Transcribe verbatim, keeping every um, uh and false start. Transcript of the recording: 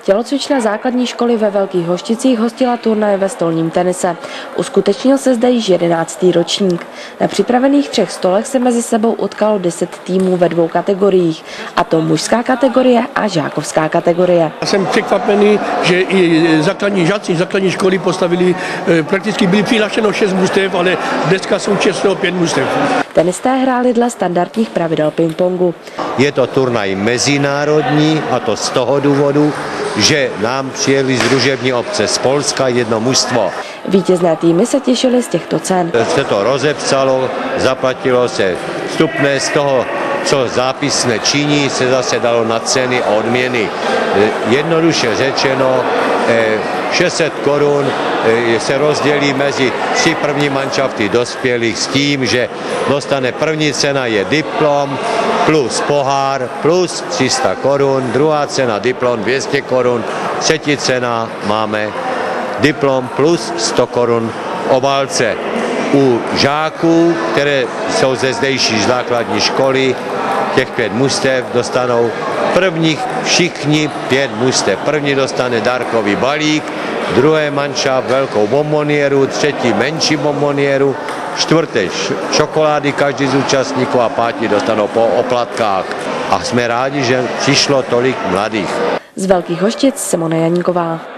Tělocvična základní školy ve Velkých Hošticích hostila turnaje ve stolním tenise. Uskutečnil se zde již jedenáctý ročník. Na připravených třech stolech se mezi sebou utkalo deset týmů ve dvou kategoriích, a to mužská kategorie a žákovská kategorie. Já jsem překvapený, že i základní žáci, základní školy postavili, prakticky byly přihlášeno šest mužstev, ale dneska jsou čestno pět mužstev. Tenisté hráli dle standardních pravidel pingpongu. Je to turnaj mezinárodní, a to z toho důvodu, že nám přijeli z družební obce z Polska jedno mužstvo. Vítězné týmy se těšily z těchto cen. Se to rozepsalo, zaplatilo se vstupné, z toho, co zápisné činí, se zase dalo na ceny a odměny. Jednoduše řečeno, šest set korun se rozdělí mezi tři první manšafty dospělých s tím, že dostane první cena je diplom plus pohár plus tři sta korun, druhá cena diplom dvě stě korun, třetí cena máme diplom plus sto korun obálce. U žáků, které jsou ze zdejší základní školy, těch pět mužstev dostanou prvních všichni pět mužstev. První dostane dárkový balík, druhé manšaft velkou bombonieru, třetí menší bombonieru, čtvrté čokolády každý z účastníků a pátí dostanou po oplatkách. A jsme rádi, že přišlo tolik mladých. Z Velkých Hoštic Simona Janíková.